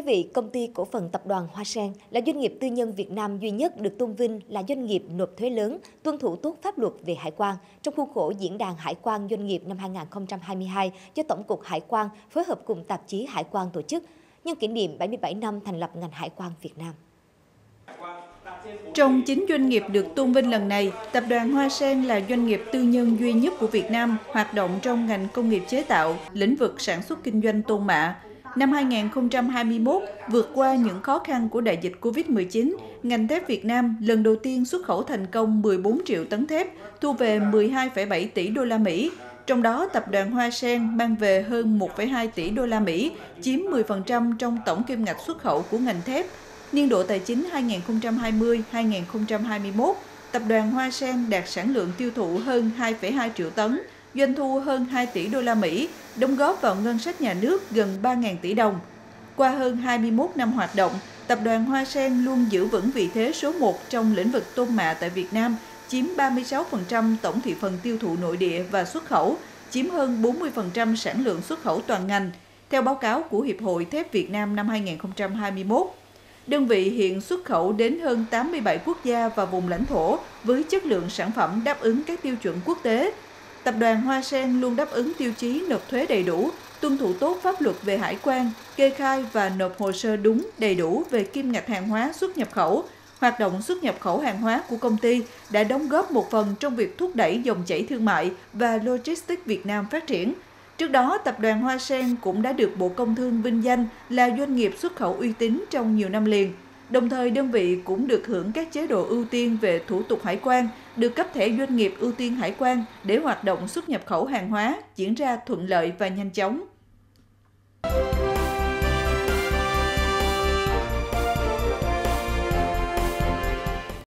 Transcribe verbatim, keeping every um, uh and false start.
vị, công ty cổ phần tập đoàn Hoa Sen là doanh nghiệp tư nhân Việt Nam duy nhất được tôn vinh là doanh nghiệp nộp thuế lớn, tuân thủ tốt pháp luật về hải quan trong khuôn khổ Diễn đàn Hải quan Doanh nghiệp năm hai nghìn không trăm hai mươi hai do Tổng cục Hải quan phối hợp cùng tạp chí Hải quan tổ chức, nhân kỷ niệm bảy mươi bảy năm thành lập ngành hải quan Việt Nam. Trong chín doanh nghiệp được tôn vinh lần này, Tập đoàn Hoa Sen là doanh nghiệp tư nhân duy nhất của Việt Nam hoạt động trong ngành công nghiệp chế tạo, lĩnh vực sản xuất kinh doanh tôn mạ. Năm hai nghìn không trăm hai mươi mốt, vượt qua những khó khăn của đại dịch Covid mười chín, ngành thép Việt Nam lần đầu tiên xuất khẩu thành công mười bốn triệu tấn thép, thu về mười hai phẩy bảy tỷ đô la Mỹ. Trong đó, Tập đoàn Hoa Sen mang về hơn một phẩy hai tỷ đô la Mỹ, chiếm mười phần trăm trong tổng kim ngạch xuất khẩu của ngành thép. Niên độ tài chính hai nghìn không trăm hai mươi đến hai nghìn không trăm hai mươi mốt, Tập đoàn Hoa Sen đạt sản lượng tiêu thụ hơn hai phẩy hai triệu tấn, doanh thu hơn hai tỷ đô la Mỹ, đóng góp vào ngân sách nhà nước gần ba nghìn tỷ đồng. Qua hơn hai mươi mốt năm hoạt động, Tập đoàn Hoa Sen luôn giữ vững vị thế số một trong lĩnh vực tôn mạ tại Việt Nam, chiếm ba mươi sáu phần trăm tổng thị phần tiêu thụ nội địa và xuất khẩu, chiếm hơn bốn mươi phần trăm sản lượng xuất khẩu toàn ngành, theo báo cáo của Hiệp hội Thép Việt Nam năm hai nghìn không trăm hai mươi mốt. Đơn vị hiện xuất khẩu đến hơn tám mươi bảy quốc gia và vùng lãnh thổ với chất lượng sản phẩm đáp ứng các tiêu chuẩn quốc tế. Tập đoàn Hoa Sen luôn đáp ứng tiêu chí nộp thuế đầy đủ, tuân thủ tốt pháp luật về hải quan, kê khai và nộp hồ sơ đúng, đầy đủ về kim ngạch hàng hóa xuất nhập khẩu. Hoạt động xuất nhập khẩu hàng hóa của công ty đã đóng góp một phần trong việc thúc đẩy dòng chảy thương mại và logistics Việt Nam phát triển. Trước đó, Tập đoàn Hoa Sen cũng đã được Bộ Công Thương vinh danh là doanh nghiệp xuất khẩu uy tín trong nhiều năm liền. Đồng thời, đơn vị cũng được hưởng các chế độ ưu tiên về thủ tục hải quan, được cấp thẻ doanh nghiệp ưu tiên hải quan để hoạt động xuất nhập khẩu hàng hóa diễn ra thuận lợi và nhanh chóng.